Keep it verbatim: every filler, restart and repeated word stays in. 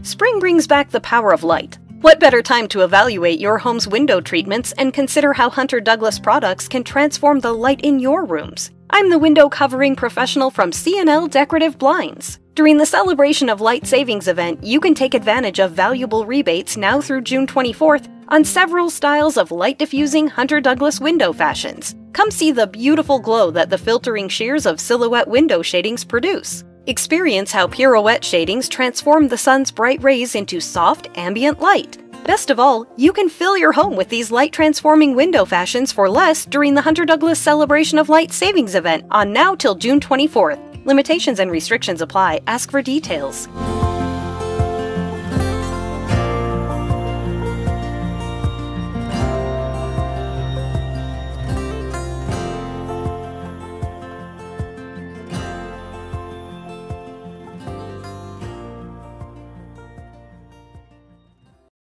Spring brings back the power of light. What better time to evaluate your home's window treatments and consider how Hunter Douglas products can transform the light in your rooms? I'm the window covering professional from C and L Decorative Blinds. During the Celebration of Light Savings event, you can take advantage of valuable rebates now through June twenty-fourth on several styles of light-diffusing Hunter Douglas window fashions. Come see the beautiful glow that the filtering sheers of Silhouette window shadings produce. Experience how Pirouette shadings transform the sun's bright rays into soft, ambient light. Best of all, you can fill your home with these light-transforming window fashions for less during the Hunter Douglas Celebration of Light Savings event on now till June twenty-fourth. Limitations and restrictions apply. Ask for details.